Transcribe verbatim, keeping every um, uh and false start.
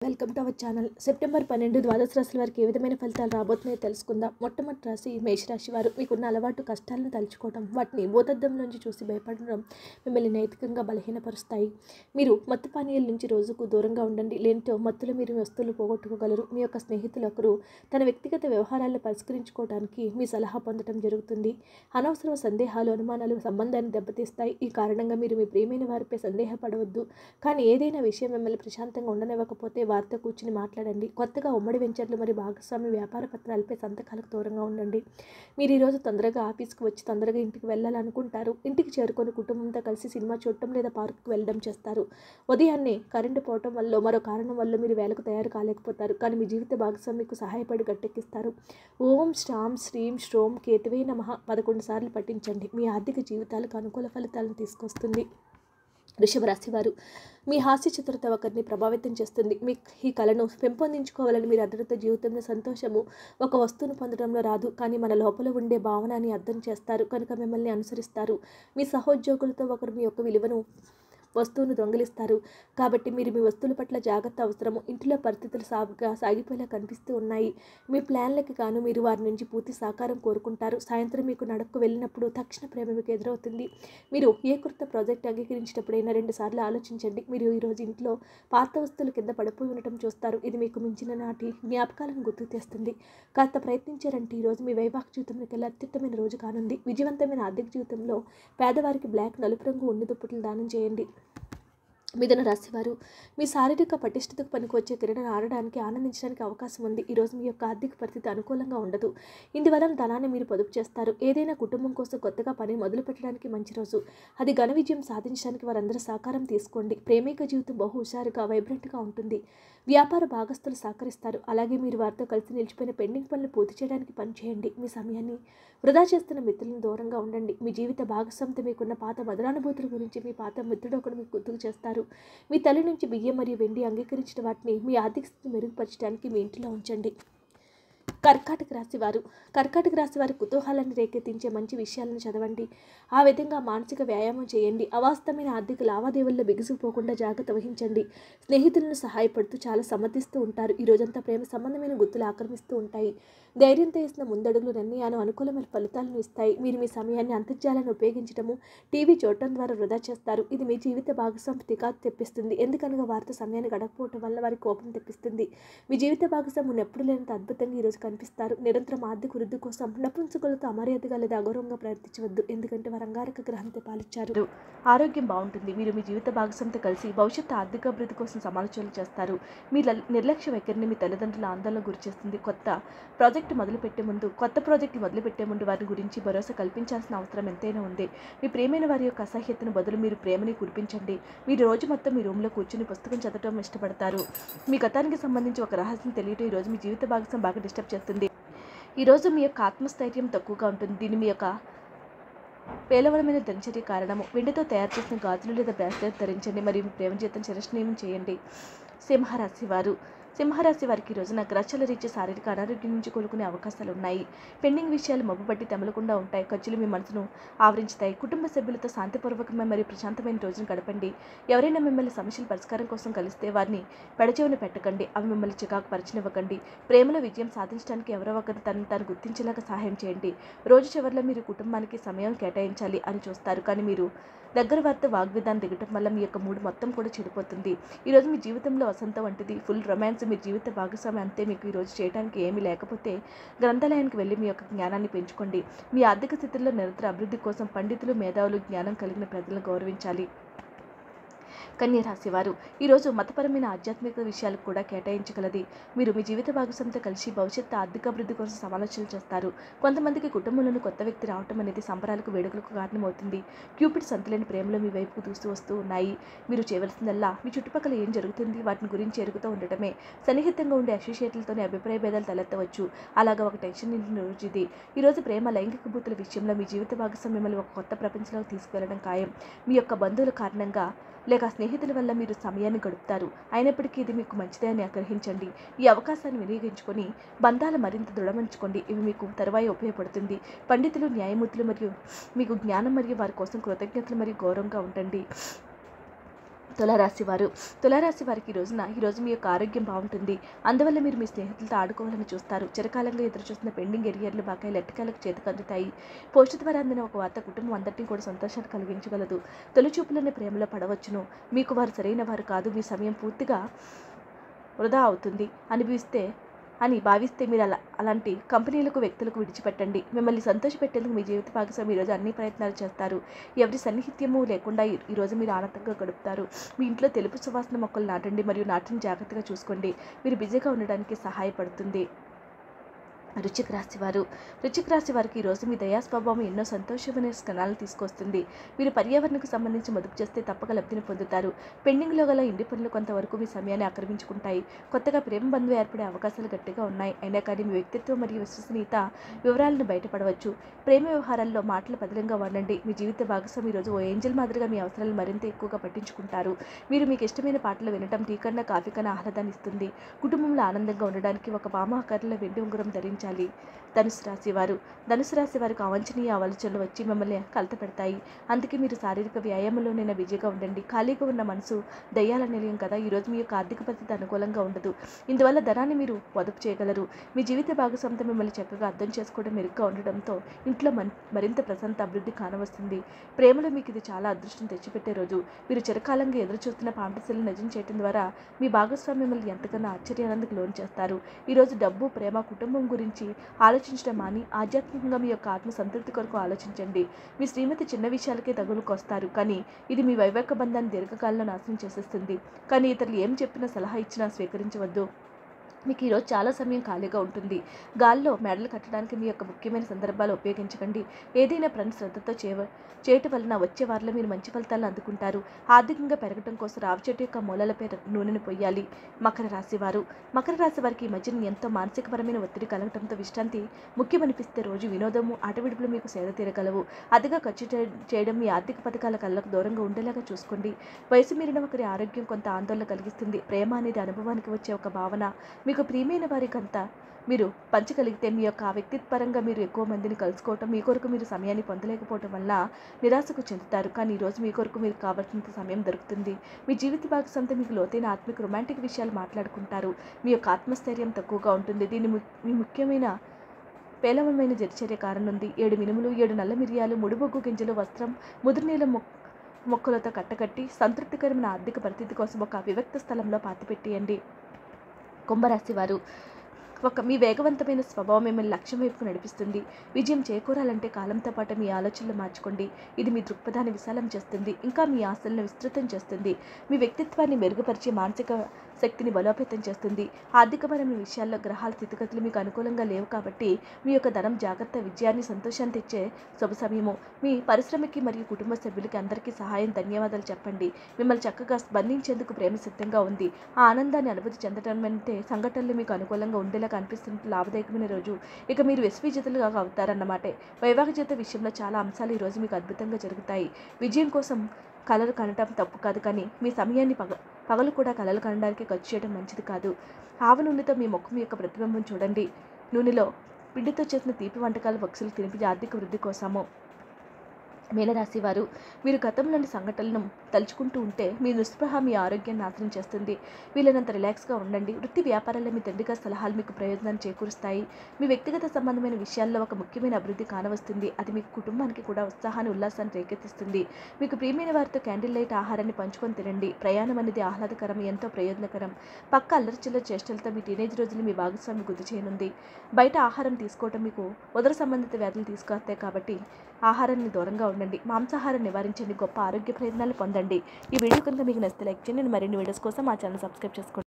Welcome to our channel. September పన్నెండు ద్వాదశ రాశుల వారికి ఏ విధమైన ఫలితాలు రాబోతున్నాయో తెలుసుకుందాం. మొట్టమొదటి రాశి మేషరాశి వారు. మీకున్న అలవాటు కష్టాలను తలుచుకోవడం, వాటిని భూతద్దం నుంచి చూసి భయపడడం మిమ్మల్ని నైతికంగా బలహీనపరుస్తాయి. మీరు మత్తు పానీయాల నుంచి రోజుకు దూరంగా ఉండండి. లేనితో మత్తులో మీరు వస్తువులు పోగొట్టుకోగలరు. మీ యొక్క స్నేహితులు ఒకరు తన వ్యక్తిగత వ్యవహారాలను పరిష్కరించుకోవడానికి మీ సలహా పొందడం జరుగుతుంది. అనవసర సందేహాలు, అనుమానాలు సంబంధాన్ని దెబ్బతీస్తాయి. ఈ కారణంగా మీరు మీ ప్రియమైన వారిపై సందేహపడవద్దు. కానీ ఏదైనా విషయం మిమ్మల్ని ప్రశాంతంగా ఉండనివ్వకపోతే వారితో కూర్చుని మాట్లాడండి. కొత్తగా ఉమ్మడి వెంచర్లు మరియు భాగస్వామి వ్యాపార పత్రాలపై సంతకాలకు దూరంగా ఉండండి. మీరు ఈరోజు తొందరగా ఆఫీస్కి వచ్చి తొందరగా ఇంటికి వెళ్ళాలనుకుంటారు. ఇంటికి చేరుకొని కుటుంబంతో కలిసి సినిమా చూడటం లేదా పార్కుకు వెళ్ళడం చేస్తారు. ఉదయాన్నే కరెంటు పోవటం వల్ల మరో కారణం వల్ల మీరు వేలకు తయారు కాలేకపోతారు. కానీ మీ జీవిత భాగస్వామి మీకు సహాయపడి గట్టెక్కిస్తారు. ఓం శ్రాం శ్రీం శ్రోం కేతువే నమః పదకొండు సార్లు పఠించండి. మీ ఆర్థిక జీవితాలకు అనుకూల ఫలితాలను తీసుకొస్తుంది. వృషభ రాశి వారు. మీ హాస్య చతురత ఒకరిని ప్రభావితం చేస్తుంది. మీ ఈ కళను పెంపొందించుకోవాలని మీరు అందరితో జీవితంలో సంతోషము ఒక వస్తువును పొందడంలో రాదు, కానీ మన లోపల ఉండే భావనని అర్థం చేస్తారు కనుక మిమ్మల్ని అనుసరిస్తారు. మీ సహోద్యోగులతో ఒకరు మీ యొక్క విలువను వస్తువును దొంగిలిస్తారు. కాబట్టి మీరు మీ వస్తువుల పట్ల జాగ్రత్త అవసరము. ఇంటిలో పరిస్థితులు సాగుగా సాగిపోయేలా కనిపిస్తూ ఉన్నాయి. మీ ప్లాన్లకి గాను మీరు వారి నుంచి పూర్తి సహకారం కోరుకుంటారు. సాయంత్రం మీకు నడక్కు వెళ్ళినప్పుడు తక్షణ ప్రేమ మీకు ఎదురవుతుంది. మీరు ఏ కొత్త ప్రాజెక్ట్ అంగీకరించినప్పుడైనా రెండు సార్లు ఆలోచించండి. మీరు ఈరోజు ఇంట్లో పాత వస్తువులు కింద పడిపోయి ఉండటం చూస్తారు. ఇది మీకు మించిన నాటి జ్ఞాపకాలను గుర్తు తెస్తుంది. కాస్త ప్రయత్నించారంటే ఈరోజు మీ వైవాహిక జీవితంలోకి వెళ్ళి అత్యుత్తమైన రోజు కానుంది. విజయవంతమైన ఆర్థిక జీవితంలో పేదవారికి బ్లాక్ నలుపు రంగు ఉన్ని దుప్పట్లు దానం చేయండి. మిథున రాశి వారు. మీ శారీరక పటిష్టతకు పనికొచ్చే క్రీడను ఆడడానికి ఆనందించడానికి అవకాశం ఉంది. ఈరోజు మీ యొక్క ఆర్థిక పరిస్థితి అనుకూలంగా ఉండదు. ఇందువలన ధనాన్ని మీరు పొదుపు చేస్తారు. ఏదైనా కుటుంబం కోసం కొత్తగా పని మొదలు పెట్టడానికి మంచి రోజు. అది ఘన విజయం సాధించడానికి వారందరూ సహకారం తీసుకోండి. ప్రేమిక జీవితం బహు హుషారుగా వైబ్రెంట్గా ఉంటుంది. వ్యాపార భాగస్తులు సహకరిస్తారు. అలాగే మీరు వారితో కలిసి నిలిచిపోయిన పెండింగ్ పనులు పూర్తి చేయడానికి పనిచేయండి. మీ సమయాన్ని వృధా చేస్తున్న మిత్రులను దూరంగా ఉండండి. మీ జీవిత భాగస్వామితో మీకున్న పాత మధురానుభూతుల గురించి మీ పాత మిత్రుడు ఒకడు మీకు గుర్తుకు చేస్తారు. మీ తల్లి నుంచి బియ్యం మరియు వెండి అంగీకరించిన వాటిని మీ ఆర్థిక స్థితిని మెరుగుపరచడానికి మీ ఇంటిలో ఉంచండి. కర్కాటక రాశి వారు. కర్కాటక రాశి వారి కుతూహలాన్ని రేకెత్తించే మంచి విషయాలను చదవండి. ఆ విధంగా మానసిక వ్యాయామం చేయండి. అవాస్తవమైన ఆర్థిక లావాదేవీల్లో బిగుసుకుపోకుండా జాగ్రత్త వహించండి. స్నేహితులను సహాయపడుతూ చాలా సమర్థిస్తూ ఉంటారు. ఈ రోజంతా ప్రేమ సంబంధమైన గుర్తులు ఆక్రమిస్తూ ఉంటాయి. ధైర్యంతో వేసిన ముందడుగులు నిర్ణయాలు అనుకూలమైన ఫలితాలను ఇస్తాయి. మీరు మీ సమయాన్ని అంతర్జాలాన్ని ఉపయోగించడము, టీవీ చూడటం ద్వారా వృధా చేస్తారు. ఇది మీ జీవిత భాగస్వామి తికాకు తెప్పిస్తుంది. ఎందుకనగా వారితో సమయాన్ని గడపకపోవటం వల్ల వారి కోపం తెప్పిస్తుంది. మీ జీవిత భాగస్వామి ఎప్పుడు లేనంత అద్భుతంగా ఈరోజు కనిపిస్తారు. నిరంతరం ఆర్థిక వృద్ధి కోసం నపుంసకులతో అమర్యాదగా లేదా అగౌరవంగా ప్రవర్తించవద్దు. ఎందుకంటే వారు అంగారక గ్రహంతో పాలించారు. ఆరోగ్యం బాగుంటుంది. మీరు మీ జీవిత భాగస్వామితో కలిసి భవిష్యత్తు ఆర్థిక అభివృద్ధి కోసం సమాలోచనలు చేస్తారు. మీ నిర్లక్ష్య వైఖరిని మీ తల్లిదండ్రుల ఆందోళన గురి చేస్తుంది. కొత్త ప్రాజెక్టు మొదలుపెట్టే ముందు కొత్త ప్రాజెక్టు మొదలుపెట్టే ముందు వారి గురించి భరోసా కల్పించాల్సిన అవసరం ఎంతైనా ఉంది. మీ ప్రేమైన వారి యొక్క అసహ్యతను బదులు మీరు ప్రేమని కురిపించండి. మీరు రోజు మొత్తం మీ రూమ్లో కూర్చుని పుస్తకం చదవడం ఇష్టపడతారు. మీ గతానికి సంబంధించి ఒక రహస్యం తెలియటం ఈరోజు మీ జీవిత భాగస్వామి బాగా డిస్టర్బ్ చేస్తుంది. ఈరోజు మీ యొక్క ఆత్మస్థైర్యం తక్కువగా ఉంటుంది. దీన్ని మీ యొక్క పేలవరమైన దినచర్య కారణము. వెండితో తయారు చేసిన గాజులు లేదా బ్రాస్లెట్ ధరించండి మరియు మీ ప్రేమ జీవితం చిరస్నేహం చేయండి. సింహరాశి వారు. సింహరాశి వారికి ఈ రోజున గ్రహాల రీత్యా శారీరక అనారోగ్యం నుంచి కోలుకునే అవకాశాలు ఉన్నాయి. పెండింగ్ విషయాలు మబ్బుపట్టి తెమలకుండా ఉంటాయి. ఖర్చులు మీ మనసును ఆవరించుతాయి. కుటుంబ సభ్యులతో శాంతిపూర్వకమైన మరియు ప్రశాంతమైన రోజును గడపండి. ఎవరైనా మిమ్మల్ని సమస్యల పరిష్కారం కోసం కలిస్తే వారిని పెడచెవిన పెట్టకండి. అవి మిమ్మల్ని చికాకు పరిచనివ్వకండి. ప్రేమలో విజయం సాధించడానికి ఎవరో ఒకరు తనను తాను గుర్తించేలాగా సహాయం చేయండి. రోజు చివరిలో మీరు కుటుంబానికి సమయం కేటాయించాలి అని చూస్తారు, కానీ మీరు దగ్గర వారితో వాగ్విధానం దిగటం వల్ల మీ యొక్క మూడు మొత్తం కూడా చెడిపోతుంది. ఈరోజు మీ జీవితంలో వసంత వంటిది. Full romance. మీ జీవిత భాగస్వామి అంతే. మీకు ఈరోజు చేయడానికి ఏమీ లేకపోతే గ్రంథాలయానికి వెళ్ళి మీ యొక్క జ్ఞానాన్ని పెంచుకోండి. మీ ఆర్థిక స్థితిలో నిరంతర అభివృద్ధి కోసం పండితులు, మేధావులు, జ్ఞానం కలిగిన ప్రజలను గౌరవించాలి. కన్య రాశి వారు. ఈరోజు మతపరమైన ఆధ్యాత్మిక విషయాలకు కూడా కేటాయించగలది. మీరు మీ జీవిత భాగస్వామితో కలిసి భవిష్యత్తు ఆర్థిక అభివృద్ధి కోసం సమాలోచనలు చేస్తారు. కొంతమందికి కుటుంబంలోని కొత్త వ్యక్తి రావటం అనేది సంబరాలకు, వేడుకలకు కారణమవుతుంది. క్యూపిడ్ సంతులేని ప్రేమలో మీ వైపుకు దూస్తూ వస్తూ ఉన్నాయి. మీరు చేయవలసిందల్లా మీ చుట్టుపక్కల ఏం జరుగుతుంది వాటిని గురించి ఎరుగుతూ ఉండటమే. సన్నిహితంగా ఉండే అసోసియేట్లతోనే అభిప్రాయ భేదాలు తలెత్తవచ్చు. అలాగా ఒక టెన్షన్ నిండిన రోజు ఇది. ఈరోజు ప్రేమ, లైంగిక భూతుల విషయంలో మీ జీవిత భాగస్వామి మిమ్మల్ని ఒక కొత్త ప్రపంచంలోకి తీసుకువెళ్ళడం ఖాయం. మీ యొక్క బంధువుల కారణంగా లేక స్నేహితుల వల్ల మీరు సమయాన్ని గడుపుతారు. అయినప్పటికీ ఇది మీకు మంచిదే అని గ్రహించండి. ఈ అవకాశాన్ని వినియోగించుకొని బంధాలు మరింత దృఢమంచుకోండి. ఇవి మీకు తరువాయి ఉపయోగపడుతుంది. పండితులు, న్యాయమూర్తులు మరియు మీకు జ్ఞానం మరియు వారి కోసం కృతజ్ఞతలు మరియు గౌరవంగా ఉండండి. తులారాశి వారు తులారాశి వారికి ఈ రోజున ఈరోజు మీ యొక్క ఆరోగ్యం బాగుంటుంది. అందువల్ల మీరు మీ స్నేహితులతో ఆడుకోవాలని చూస్తారు. చిరకాలంగా ఎదురు చూస్తున్న పెండింగ్ ఎరియర్లు బకాయిలు ఎట్టకాలకు చేతికి అందుతాయి. పోషిత ద్వారా అందిన ఒక వార్త కుటుంబం అందరినీ కూడా సంతోషాన్ని కలిగించగలదు. తొలి చూపులోనే ప్రేమలో పడవచ్చును. మీకు వారు సరైన వారు కాదు. మీ సమయం పూర్తిగా వృధా అవుతుంది అనిపిస్తే అని భావిస్తే మీరు అలా అలాంటి కంపెనీలకు వ్యక్తులకు విడిచిపెట్టండి. మిమ్మల్ని సంతోషపెట్టేందుకు మీ జీవిత భాగస్వామి ఈరోజు అన్ని ప్రయత్నాలు చేస్తారు. ఎవరి సన్నిహిత్యము లేకుండా ఈరోజు మీరు ఆనందంగా గడుపుతారు. మీ ఇంట్లో తెలుపు సువాసన మొక్కలు నాటండి మరియు నాటిని జాగ్రత్తగా చూసుకోండి. మీరు బిజీగా ఉండడానికి సహాయపడుతుంది. వృశ్చిక రాశి వారు వృశ్చిక రాశి వారికి ఈరోజు మీ దయా స్వభావం ఎన్నో సంతోషమైన క్షణాలను తీసుకొస్తుంది. మీరు పర్యావరణకు సంబంధించి మదుపు చేస్తే తప్పక లబ్ధిని పొందుతారు. పెండింగ్లో గల ఇంటి పనులు కొంతవరకు మీ సమయాన్ని ఆక్రమించుకుంటాయి. కొత్తగా ప్రేమ బంధువు ఏర్పడే అవకాశాలు గట్టిగా ఉన్నాయి. అయినా కానీ మీ వ్యక్తిత్వం మరియు విశ్వసనీయత వివరాలను బయటపడవచ్చు. ప్రేమ వ్యవహారాల్లో మాటలు పదిలంగా వాడండి. మీ జీవిత భాగస్వామి ఈరోజు ఓ ఏంజల్ మాదిరిగా మీ అవసరాలను మరింత ఎక్కువగా పట్టించుకుంటారు. మీరు మీకు ఇష్టమైన పాటలు వినటం టీ కన్నా కాఫీ కన్నా ఆహ్లాదాన్ని ఇస్తుంది. కుటుంబంలో ఆనందంగా ఉండడానికి ఒక పామాకర్ల వెండి ఉంగరం ధరించాలి. ధనుసు రాశి వారు ధనుసు రాశి వారికి అవాంఛనీయ ఆలోచనలు వచ్చి మిమ్మల్ని కలత పెడతాయి. అందుకే మీరు శారీరక వ్యాయామంలోనైనా బిజీగా ఉండండి. ఖాళీగా ఉన్న మనసు దయ్యాల నిలయం కదా. ఈరోజు మీ యొక్క ఆర్థిక పరిస్థితి అనుకూలంగా ఉండదు. ఇందువల్ల ధనాన్ని మీరు పొదుపు చేయగలరు. మీ జీవిత భాగస్వామితో మిమ్మల్ని చక్కగా అర్థం చేసుకోవడం మెరుగ్గా ఉండడంతో ఇంట్లో మరింత ప్రశాంత అభివృద్ధి కానవస్తుంది. ప్రేమలో మీకు ఇది చాలా అదృష్టం తెచ్చిపెట్టే రోజు. మీరు చిరకాలంగా ఎదురు చూస్తున్న ఫాంటసీలను నిజం చేయడం ద్వారా మీ భాగస్వామి మిమ్మల్ని ఎంతకన్నా ఆశ్చర్యానందకు లోన్ చేస్తారు. ఈరోజు డబ్బు, ప్రేమ, కుటుంబం గురించి ఆలోచించడం మాని ఆధ్యాత్మికంగా మీ యొక్క ఆత్మ సంతృప్తి కొరకు ఆలోచించండి. మీ శ్రీమతి చిన్న విషయాలకే తగులుకొస్తారు, కానీ ఇది మీ వైవాహిక బంధాన్ని దీర్ఘకాలంలో నాశనం చేసేస్తుంది. కానీ ఇతరులు ఏం చెప్పినా సలహా ఇచ్చినా స్వీకరించవద్దు. మీకు ఈరోజు చాలా సమయం ఖాళీగా ఉంటుంది. గాల్లో మెడలు కట్టడానికి మీ యొక్క ముఖ్యమైన సందర్భాలు ఉపయోగించకండి. ఏదైనా పని శ్రద్ధతో చేయ చేయటం వలన వచ్చే వారిలో మీరు మంచి ఫలితాలను అందుకుంటారు. ఆర్థికంగా పెరగడం కోసం రావి చెట్టు యొక్క మూలాలపై నూనెను పొయ్యాలి. మకర రాశి వారు మకర రాశి వారికి ఈ మధ్యన ఎంతో మానసికపరమైన ఒత్తిడి కలగడంతో విశ్రాంతి ముఖ్యమనిపిస్తే రోజు వినోదము, ఆటవిడుపులు మీకు సేద తీరగలవు. అతిగా ఖర్చు చేయడం మీ ఆర్థిక పథకాల కళ్ళకు దూరంగా ఉండేలాగా చూసుకోండి. వయసు మీరిన ఒకరి ఆరోగ్యం కొంత ఆందోళన కలిగిస్తుంది. ప్రేమ అనేది అనుభవానికి వచ్చే ఒక భావన. మీకు ప్రియమైన వారికంతా మీరు పంచగలిగితే మీ యొక్క వ్యక్తిత్వపరంగా మీరు ఎక్కువ మందిని కలుసుకోవటం, మీ కొరకు మీరు సమయాన్ని పొందలేకపోవటం వల్ల నిరాశకు చెందుతారు. కానీ ఈరోజు మీ కొరకు మీకు కావాల్సినంత సమయం దొరుకుతుంది. మీ జీవిత భాగస్వామితో మీకు లోతైన ఆత్మిక రొమాంటిక్ విషయాలు మాట్లాడుకుంటారు. మీ యొక్క ఆత్మస్థైర్యం తక్కువగా ఉంటుంది. దీని మీ ముఖ్యమైన పేలవమైన జరిచర్య కారణం ఉంది. ఏడు మినుములు, ఏడు నల్ల మిరియాలు, ముడిబొగ్గు గింజలు, వస్త్రం, ముదురునీల మొక్కలతో కట్టకట్టి సంతృప్తికరమైన ఆర్థిక పరిస్థితి కోసం ఒక వివిక్త స్థలంలో పాతిపెట్టేయండి. కుంభరాశి వారు ఒక మీ వేగవంతమైన స్వభావం మిమ్మల్ని లక్ష్యం వైపుకు నడిపిస్తుంది. విజయం చేకూరాలంటే కాలంతో పాటు మీ ఆలోచనలు మార్చుకోండి. ఇది మీ దృక్పథాన్ని విశాలం చేస్తుంది, ఇంకా మీ ఆశలను విస్తృతం చేస్తుంది. మీ వ్యక్తిత్వాన్ని మెరుగుపరిచి మానసిక శక్తిని బలోపేతం చేస్తుంది. ఆర్థికపరమైన విషయాల్లో గ్రహాల స్థితిగతులు మీకు అనుకూలంగా లేవు కాబట్టి మీ యొక్క ధనం జాగ్రత్త విజయాన్ని, సంతోషాన్ని తెచ్చే శుభ సమయము. మీ పరిశ్రమకి మరియు కుటుంబ సభ్యులకి అందరికీ సహాయం, ధన్యవాదాలు చెప్పండి. మిమ్మల్ని చక్కగా స్పందించేందుకు ప్రేమ సిద్ధంగా ఉంది. ఆ ఆనందాన్ని అనుభూతి చెందడం అంటే సంఘటనలు మీకు అనుకూలంగా ఉండేలా కనిపిస్తున్న లాభదాయకమైన రోజు. ఇక మీరు విశ్వవిజేతలుగా అవుతారన్నమాట. వైవాహిక జీవిత విషయంలో చాలా అంశాలు ఈరోజు మీకు అద్భుతంగా జరుగుతాయి. విజయం కోసం కలలు కనటం తప్పు కాదు, కానీ మీ సమయాన్ని పగ పగలు కూడా కలలు కనడానికి ఖర్చు చేయడం మంచిది కాదు. ఆవ నూనెతో మీ ముఖం యొక్క ప్రతిబింబం చూడండి. నూనెలో పిండితో చేసిన తీపి వంటకాలు పక్షులు తినిపి ఆర్థిక వృద్ధి కోసము. మీనరాశి వారు మీరు గతంలోని సంఘటనలను తలుచుకుంటూ ఉంటే మీ నిస్పృహ మీ ఆరోగ్యాన్ని నాశనం చేస్తుంది. వీలైనంత రిలాక్స్గా ఉండండి. వృత్తి వ్యాపారాల్లో మీ తండ్రిగా సలహాలు మీకు ప్రయోజనాన్ని చేకూరుస్తాయి. మీ వ్యక్తిగత సంబంధమైన విషయాల్లో ఒక ముఖ్యమైన అభివృద్ధి కానవస్తుంది. అది మీ కుటుంబానికి కూడా ఉత్సాహాన్ని, ఉల్లాసాన్ని రేకెత్తిస్తుంది. మీకు ప్రియమైన వారితో క్యాండిల్ లైట్ ఆహారాన్ని పంచుకొని తినండి. ప్రయాణం అనేది ఆహ్లాదకరం, ఎంతో ప్రయోజనకరం. పక్క అల్లరిచిల్లర చేష్టలతో మీ టీనేజ్ రోజులు మీ భాగస్వామి గుర్తు చేయనుంది. బయట ఆహారం తీసుకోవటం మీకు ఉదర సంబంధిత వ్యాధులు తీసుకొస్తాయి కాబట్టి ఆహారాన్ని దూరంగా ఉండండి. మాంసాహారం నివారించండి. గొప్ప ఆరోగ్య ప్రయోజనాలు పొందండి. ఈ వీడియో కనుక మీకు నచ్చితే లైక్ చేయండి. మరిన్ని వీడియోస్ కోసం మా ఛానల్ సబ్స్క్రైబ్ చేసుకోండి.